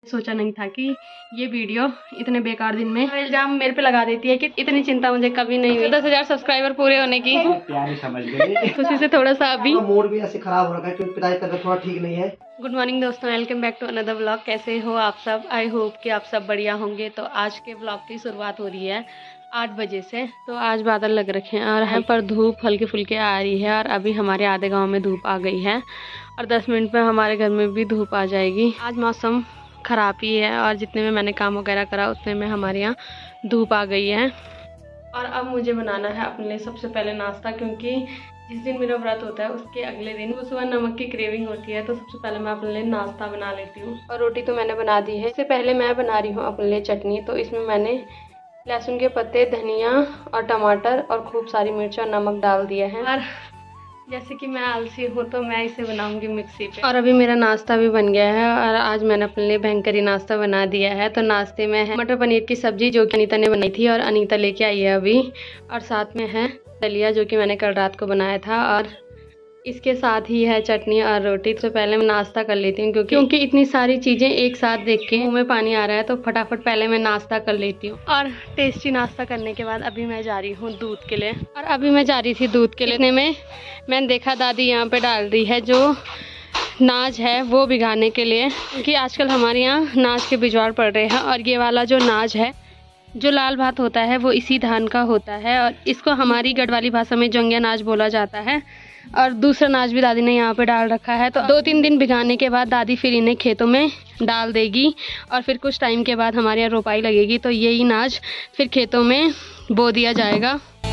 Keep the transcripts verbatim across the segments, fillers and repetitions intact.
सोचा नहीं था कि ये वीडियो इतने बेकार दिन में इल्जाम मेरे पे लगा देती है कि इतनी चिंता मुझे कभी नहीं हुई। दस हजार सब्सक्राइबर पूरे होने की प्यारी समझ गई। खुशी से थोड़ा सा अभी मूड भी ऐसे खराब हो रखा है क्योंकि पिताजी का थोड़ा ठीक नहीं है। गुड मॉर्निंग दोस्तों, welcome back to another vlog. कैसे हो आप सब? आई होप कि आप सब बढ़िया होंगे। तो आज के व्लॉग की शुरुआत हो रही है आठ बजे से। तो आज बादल लग रखे हैं और यहाँ पर धूप हल्के फुल्के आ रही है और अभी हमारे आधे गांव में धूप आ गई है और दस मिनट में हमारे घर में भी धूप आ जाएगी। आज मौसम ख़राब ही है और जितने में मैंने काम वगैरह करा उतने में हमारे यहाँ धूप आ गई है। और अब मुझे बनाना है अपने लिए सबसे पहले नाश्ता, क्योंकि जिस दिन मेरा व्रत होता है उसके अगले दिन वो सुबह नमक की क्रेविंग होती है। तो सबसे पहले मैं अपने लिए नाश्ता बना लेती हूँ। और रोटी तो मैंने बना दी है। इससे पहले मैं बना रही हूँ अपने लिए चटनी। तो इसमें मैंने लहसुन के पत्ते, धनिया और टमाटर और खूब सारी मिर्च और नमक डाल दिया है। और जैसे कि मैं आलसी हूँ तो मैं इसे बनाऊंगी मिक्सी पे। और अभी मेरा नाश्ता भी बन गया है और आज मैंने अपने लिए भयंकरी नाश्ता बना दिया है। तो नाश्ते में है मटर पनीर की सब्जी जो कि अनीता ने बनाई थी और अनीता लेके आई है अभी। और साथ में है दलिया जो कि मैंने कल रात को बनाया था और इसके साथ ही है चटनी और रोटी। तो पहले मैं नाश्ता कर लेती हूँ क्योंकि क्योंकि इतनी सारी चीज़ें एक साथ देख के मुँह में पानी आ रहा है। तो फटाफट पहले मैं नाश्ता कर लेती हूँ। और टेस्टी नाश्ता करने के बाद अभी मैं जा रही हूँ दूध के लिए। और अभी मैं जा रही थी दूध के लिए में मैंने देखा दादी यहाँ पे डाल दी है जो नाज है वो भिगाने के लिए, क्योंकि आजकल हमारे यहाँ नाज के बिजवाड़ पड़ रहे हैं। और ये वाला जो नाज है जो लाल भात होता है वो इसी धान का होता है और इसको हमारी गढ़वाली भाषा में जोंगिया नाज बोला जाता है। और दूसरा नाज भी दादी ने यहाँ पे डाल रखा है। तो दो तीन दिन भिगाने के बाद दादी फिर इन्हें खेतों में डाल देगी और फिर कुछ टाइम के बाद हमारे यहाँ रोपाई लगेगी। तो यही नाज फिर खेतों में बो दिया जाएगा।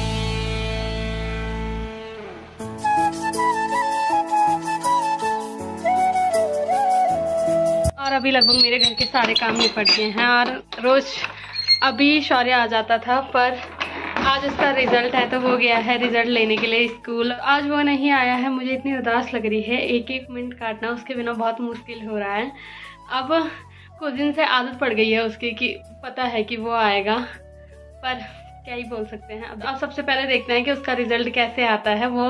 और अभी लगभग मेरे घर के सारे काम निपट गए हैं। और रोज़ अभी शौर्य आ जाता था पर आज उसका रिजल्ट है तो वो गया है रिजल्ट लेने के लिए स्कूल। आज वो नहीं आया है। मुझे इतनी उदास लग रही है। एक एक मिनट काटना उसके बिना बहुत मुश्किल हो रहा है। अब कुछ दिन से आदत पड़ गई है उसकी कि पता है कि वो आएगा, पर क्या ही बोल सकते हैं। अब सबसे पहले देखते हैं कि उसका रिजल्ट कैसे आता है, वो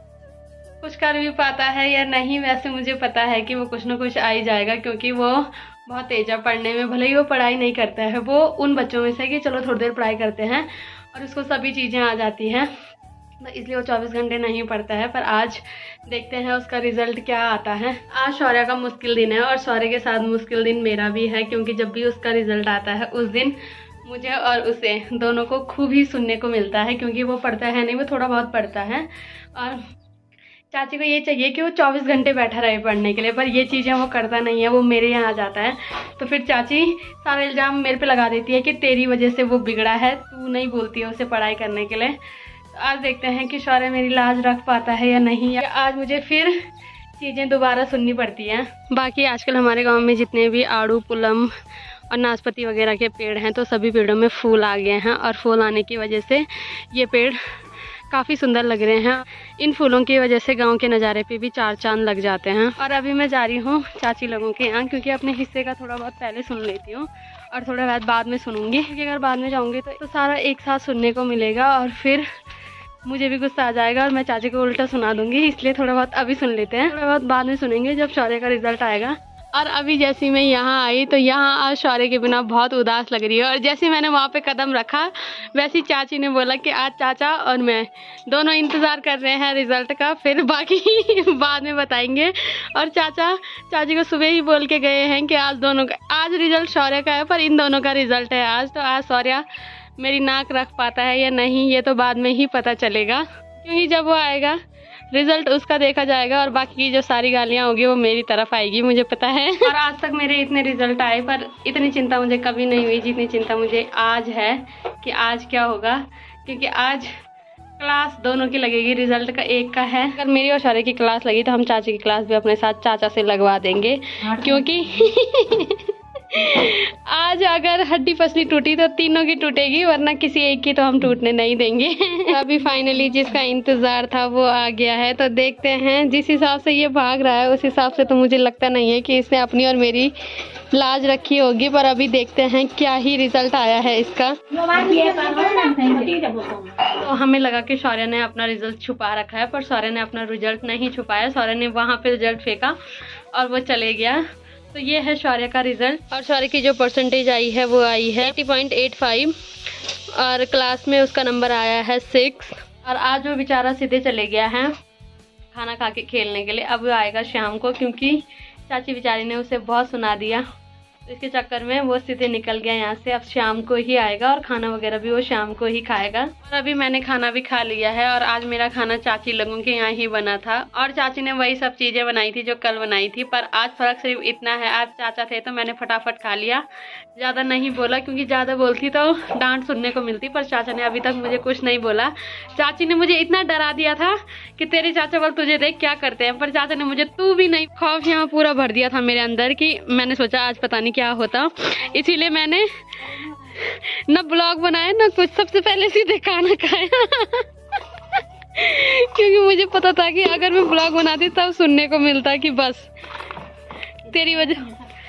कुछ कर भी पाता है या नहीं। वैसे मुझे पता है कि वो कुछ ना कुछ आ ही जाएगा, क्योंकि वो बहुत तेज है पढ़ने में। भले ही वो पढ़ाई नहीं करता है, वो उन बच्चों में से कि चलो थोड़ी देर पढ़ाई करते हैं और उसको सभी चीज़ें आ जाती हैं, तो इसलिए वो चौबीस घंटे नहीं पढ़ता है। पर आज देखते हैं उसका रिजल्ट क्या आता है। आज शौर्य का मुश्किल दिन है और शौर्य के साथ मुश्किल दिन मेरा भी है, क्योंकि जब भी उसका रिजल्ट आता है उस दिन मुझे और उसे दोनों को खूब ही सुनने को मिलता है, क्योंकि वो पढ़ता है नहीं, वो थोड़ा बहुत पढ़ता है। और चाची को ये चाहिए कि वो चौबीस घंटे बैठा रहे पढ़ने के लिए, पर ये चीज़ें वो करता नहीं है, वो मेरे यहाँ आ जाता है। तो फिर चाची सारा इल्ज़ाम मेरे पे लगा देती है कि तेरी वजह से वो बिगड़ा है, तू नहीं बोलती है उसे पढ़ाई करने के लिए। तो आज देखते हैं कि शौर्य मेरी लाज रख पाता है या नहीं, या आज मुझे फिर चीज़ें दोबारा सुननी पड़ती हैं। बाकी आजकल हमारे गाँव में जितने भी आड़ू, पुलम और नाशपाती वगैरह के पेड़ हैं तो सभी पेड़ों में फूल आ गए हैं। और फूल आने की वजह से ये पेड़ काफ़ी सुंदर लग रहे हैं। इन फूलों की वजह से गांव के नज़ारे पे भी चार चांद लग जाते हैं। और अभी मैं जा रही हूँ चाची लोगों के यहाँ, क्योंकि अपने हिस्से का थोड़ा बहुत पहले सुन लेती हूँ और थोड़ा बहुत बाद में सुनूंगी, क्योंकि अगर बाद में जाऊँगी तो, तो सारा एक साथ सुनने को मिलेगा और फिर मुझे भी गुस्सा आ जाएगा और मैं चाची को उल्टा सुना दूँगी। इसलिए थोड़ा बहुत अभी सुन लेते हैं, थोड़ा बहुत बाद में सुनेंगे जब शौर्य का रिजल्ट आएगा। और अभी जैसे मैं यहाँ आई तो यहाँ आज शौर्य के बिना बहुत उदास लग रही है। और जैसे मैंने वहाँ पे कदम रखा वैसे चाची ने बोला कि आज चाचा और मैं दोनों इंतज़ार कर रहे हैं रिज़ल्ट का, फिर बाकी बाद में बताएंगे। और चाचा चाची को सुबह ही बोल के गए हैं कि आज दोनों का आज रिज़ल्ट शौर्य का है पर इन दोनों का रिज़ल्ट है आज। तो आज शौर्य मेरी नाक रख पाता है या नहीं ये तो बाद में ही पता चलेगा, क्योंकि जब वो आएगा रिजल्ट उसका देखा जाएगा और बाकी की जो सारी गालियाँ होगी वो मेरी तरफ आएगी, मुझे पता है। और आज तक मेरे इतने रिजल्ट आए पर इतनी चिंता मुझे कभी नहीं हुई जितनी चिंता मुझे आज है कि आज क्या होगा, क्योंकि आज क्लास दोनों की लगेगी। रिजल्ट का एक का है, अगर मेरी और शौर्य की क्लास लगी तो हम चाची की क्लास भी अपने साथ चाचा से लगवा देंगे, क्योंकि आज अगर हड्डी पसली टूटी तो तीनों की टूटेगी, वरना किसी एक की तो हम टूटने नहीं देंगे। अभी फाइनली जिसका इंतजार था वो आ गया है। तो देखते हैं, जिस हिसाब से ये भाग रहा है उस हिसाब से तो मुझे लगता नहीं है कि इसने अपनी और मेरी लाज रखी होगी, पर अभी देखते हैं क्या ही रिजल्ट आया है इसका। तो हमें लगा कि शौर्य ने अपना रिजल्ट छुपा रखा है, पर शौर्य ने अपना रिजल्ट नहीं छुपाया। शौर्य ने वहाँ पे रिजल्ट फेंका और वो चले गया। तो ये है शौर्य का रिजल्ट और शौर्य की जो परसेंटेज आई है वो आई है अस्सी पॉइंट आठ पाँच और क्लास में उसका नंबर आया है सिक्स। और आज वो बेचारा सीधे चले गया है खाना खा के खेलने के लिए। अब वो आएगा शाम को क्योंकि चाची बेचारी ने उसे बहुत सुना दिया, तो इसके चक्कर में वो सीधे निकल गया यहाँ से। अब शाम को ही आएगा और खाना वगैरह भी वो शाम को ही खाएगा। और अभी मैंने खाना भी खा लिया है और आज मेरा खाना चाची लोगों के यहाँ ही बना था और चाची ने वही सब चीज़ें बनाई थी जो कल बनाई थी। पर आज फर्क सिर्फ इतना है, आज चाचा थे तो मैंने फटाफट खा लिया, ज़्यादा नहीं बोला क्योंकि ज़्यादा बोलती तो डांट सुनने को मिलती। पर चाचा ने अभी तक मुझे कुछ नहीं बोला। चाची ने मुझे इतना डरा दिया था कि तेरे चाचा बोल तुझे देख क्या करते हैं, पर चाचा ने मुझे तू भी नहीं, खौफ यहाँ पूरा भर दिया था मेरे अंदर कि मैंने सोचा आज पता नहीं क्या होता। इसीलिए मैंने न ब्लॉग बनाया न कुछ, सबसे पहले सीधे खाना खाया क्योंकि मुझे पता था कि अगर मैं ब्लॉग बनाती तब सुनने को मिलता कि बस तेरी वजह।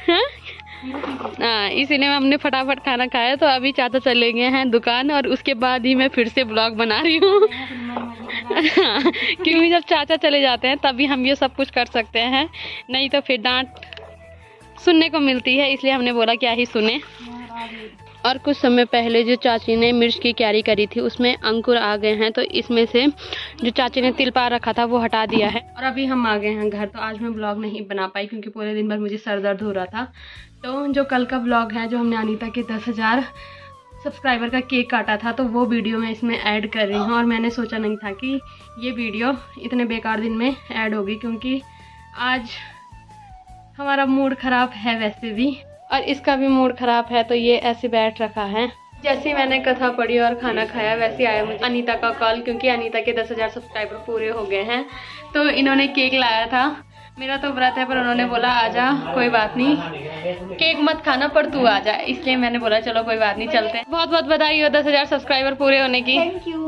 हाँ, इसीलिए हमने फटाफट खाना खाया। तो अभी चाचा चले गए हैं दुकान और उसके बाद ही मैं फिर से ब्लॉग बना रही हूँ क्योंकि जब चाचा चले जाते हैं तभी हम ये सब कुछ कर सकते हैं, नहीं तो फिर डांट सुनने को मिलती है। इसलिए हमने बोला क्या ही सुने। और कुछ समय पहले जो चाची ने मिर्च की क्यारी करी थी उसमें अंकुर आ गए हैं, तो इसमें से जो चाची ने तिल पा रखा था वो हटा दिया है। और अभी हम आ गए हैं घर। तो आज मैं ब्लॉग नहीं बना पाई क्योंकि पूरे दिन भर मुझे सर दर्द हो रहा था। तो जो कल का ब्लॉग है, जो हमने अनीता के दस हज़ार सब्सक्राइबर का केक काटा था, तो वो वीडियो मैं इसमें ऐड कर रही हूँ। और मैंने सोचा नहीं था कि ये वीडियो इतने बेकार दिन में ऐड होगी क्योंकि आज हमारा मूड ख़राब है वैसे भी और इसका भी मूड ख़राब है, तो ये ऐसे बैठ रखा है। जैसे ही मैंने कथा पढ़ी और खाना खाया वैसे आया मुझे अनीता का कॉल क्योंकि अनीता के दस हज़ार सब्सक्राइबर पूरे हो गए हैं। तो इन्होंने केक लाया था, मेरा तो व्रत है पर उन्होंने बोला आजा कोई बात नहीं, केक मत खाना पर तू आ जा। इसलिए मैंने बोला चलो कोई बात नहीं चलते हैं। बहुत बहुत बधाई हो दस हज़ार सब्सक्राइबर पूरे होने की। Thank you.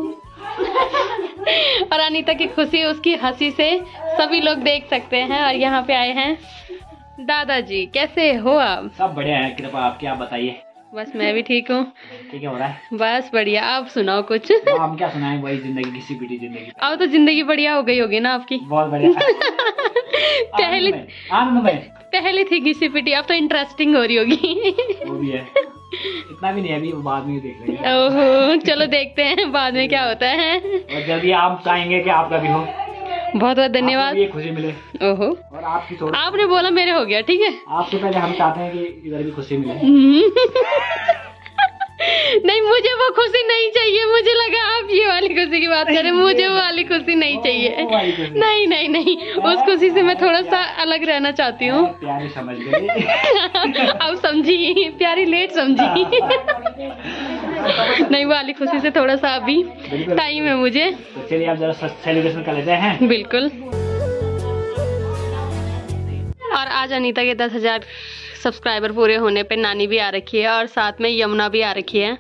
और अनीता की खुशी, उसकी हंसी से सभी लोग देख सकते हैं। और यहाँ पे आए हैं दादाजी, कैसे हो आप? सब बढ़िया है, कृपा आपकी, आप बताइए। बस मैं भी ठीक हूँ। ठीक है, हो रहा है बस बढ़िया, आप सुनाओ कुछ। हम क्या सुनाएं, वही जिंदगी, किसी पीटी जिंदगी। अब तो जिंदगी बढ़िया हो गई होगी ना आपकी? बहुत बढ़िया। पहले आनंदमय पहले थी घिसी पिटी, अब तो इंटरेस्टिंग हो रही होगी। वो भी है, इतना भी नहीं है, अभी बाद में देख लेंगे। ओहो, चलो देखते हैं बाद में क्या होता है। और जल्दी आप चाहेंगे कि आपका भी हो। बहुत बहुत धन्यवाद, ये खुशी मिले। ओहो, और आपकी थोड़ा, आपने बोला मेरे हो गया, ठीक है। आपसे पहले हम चाहते हैं कि इधर भी खुशी मिले। नहीं, मुझे वो खुशी नहीं चाहिए। मुझे लगा आप ये वाली खुशी की बात करें, मुझे वो वाली खुशी नहीं चाहिए। नहीं नहीं नहीं, उस खुशी से मैं थोड़ा सा अलग रहना चाहती हूँ। प्यारी समझ गई। अब समझी, प्यारी लेट समझी। नहीं, वाली खुशी से थोड़ा सा अभी टाइम है मुझे। तो चलिए आप जरा सेलिब्रेशन कर लेते हैं। बिल्कुल। और आज अनीता के दस हजार सब्सक्राइबर पूरे होने पे नानी भी आ रखी है और साथ में यमुना भी आ रखी है।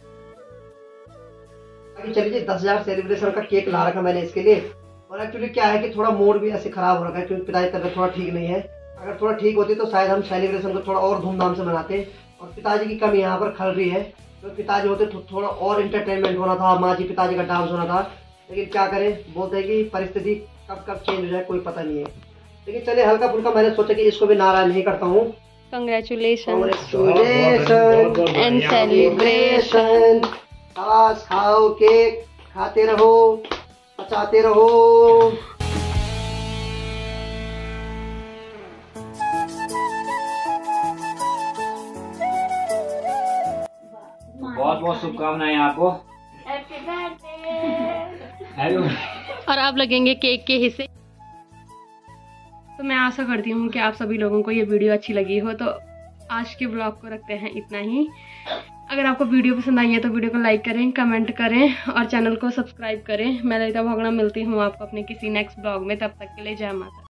चलिए, दस हजार सेलिब्रेशन का केक ला रखा मैंने इसके लिए। और एक्चुअली क्या है कि थोड़ा मूड भी ऐसे खराब हो रखा है क्योंकि पिताजी तबीयत थोड़ा ठीक नहीं है। अगर थोड़ा ठीक होती तो शायद हम सेलिब्रेशन को थोड़ा और धूमधाम से मनाते। और पिताजी की कमी यहाँ पर खल रही है, तो पिताजी होते तो थोड़ा और इंटरटेनमेंट होना था, माँ जी पिताजी का डांस होना था। लेकिन क्या करें, बोलते हैं कि परिस्थिति कब कब चेंज हो जाए कोई पता नहीं है। लेकिन चलिए, हल्का फुल्का मैंने सोचा कि इसको भी नाराज नहीं करता हूँ। Congratulation and celebration. खास खाओ, केक खाते रहो, पचाते रहो। बहुत बहुत शुभकामनाएं आपको। और आप लगेंगे केक के हिस्से। तो मैं आशा करती हूँ कि आप सभी लोगों को ये वीडियो अच्छी लगी हो। तो आज के ब्लॉग को रखते हैं इतना ही। अगर आपको वीडियो पसंद आई है तो वीडियो को लाइक करें, कमेंट करें और चैनल को सब्सक्राइब करें। मैं ललिता भोगना मिलती हूँ आपको अपने किसी नेक्स्ट ब्लॉग में। तब तक के लिए जय माता।